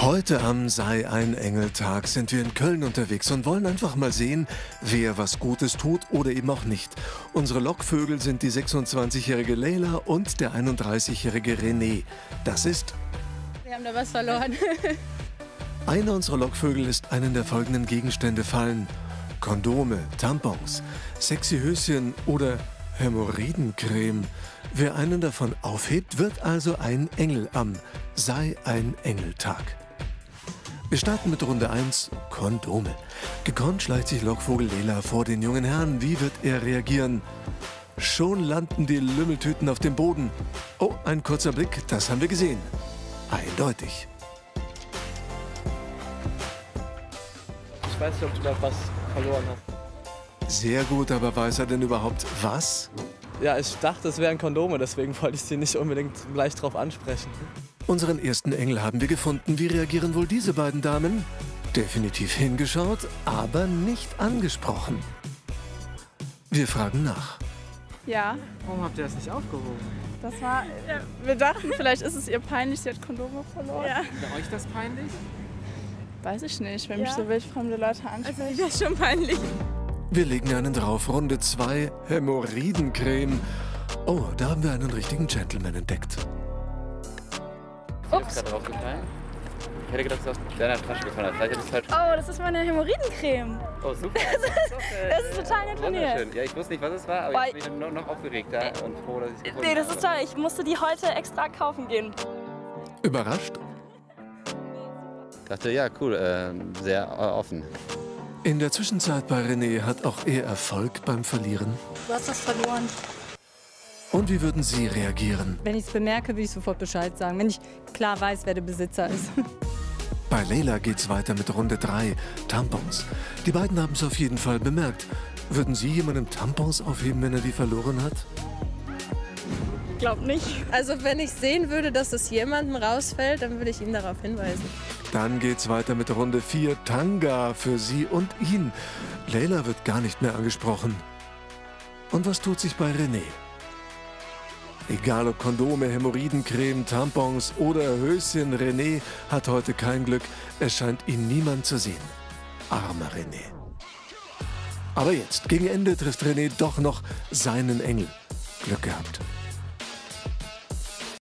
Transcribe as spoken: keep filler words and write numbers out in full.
Heute am Sei ein Engel-Tag sind wir in Köln unterwegs und wollen einfach mal sehen, wer was Gutes tut oder eben auch nicht. Unsere Lockvögel sind die sechsundzwanzigjährige Leila und der einunddreißigjährige René. Das ist... Wir haben da was verloren. Einer unserer Lockvögel lässt einen der folgenden Gegenstände fallen. Kondome, Tampons, sexy Höschen oder Hämorrhoidencreme. Wer einen davon aufhebt, wird also ein Engel am Sei ein Engel-Tag. Wir starten mit Runde eins, Kondome. Gekonnt schleicht sich Lockvogel Leila vor den jungen Herrn. Wie wird er reagieren? Schon landen die Lümmeltüten auf dem Boden. Oh, ein kurzer Blick, das haben wir gesehen. Eindeutig. Ich weiß nicht, ob du da was verloren hast. Sehr gut, aber weiß er denn überhaupt was? Ja, ich dachte, es wären Kondome, deswegen wollte ich sie nicht unbedingt gleich drauf ansprechen. Unseren ersten Engel haben wir gefunden. Wie reagieren wohl diese beiden Damen? Definitiv hingeschaut, aber nicht angesprochen. Wir fragen nach. Ja, Warum habt ihr das nicht aufgehoben? das war... Ja, wir dachten, vielleicht ist es ihr peinlich, sie hat Kondome verloren. Ja. Ist euch das peinlich? Weiß ich nicht, wenn mich Ja. so wildfremde Leute ansprechen. Also, das ist schon peinlich. Wir legen einen drauf. Runde zwei, Hämorrhoidencreme. Oh, da haben wir einen richtigen Gentleman entdeckt. Ups. Ist gerade draufgefallen. Ich hätte gedacht, es ist aus deiner Tasche gefallen. Vielleicht hätte ich es falsch. Oh, das ist meine Hämorrhoidencreme. Oh, super. Das ist total nett von dir. Wunderschön. Ja, ich wusste nicht, was es war, aber Boah, ich bin noch, noch aufgeregter und froh, dass ich es gefunden Nee, das ist habe. toll. Ich musste die heute extra kaufen gehen. Überrascht? Ich dachte, ja, cool, äh, sehr äh, offen. In der Zwischenzeit bei René hat auch er Erfolg beim Verlieren. Du hast was verloren. Und wie würden Sie reagieren? Wenn ich es bemerke, würde ich sofort Bescheid sagen, wenn ich klar weiß, wer der Besitzer ist. Bei Leila geht's weiter mit Runde drei, Tampons. Die beiden haben es auf jeden Fall bemerkt. Würden Sie jemandem Tampons aufheben, wenn er die verloren hat? Glaub nicht. Also wenn ich sehen würde, dass es jemandem rausfällt, dann würde ich ihn darauf hinweisen. Dann geht's weiter mit Runde vier, Tanga für Sie und ihn. Leila wird gar nicht mehr angesprochen. Und was tut sich bei René? Egal ob Kondome, Hämorrhoidencreme, Tampons oder Höschen, René hat heute kein Glück. Es scheint ihn niemand zu sehen. Armer René. Aber jetzt, gegen Ende, trifft René doch noch seinen Engel. Glück gehabt.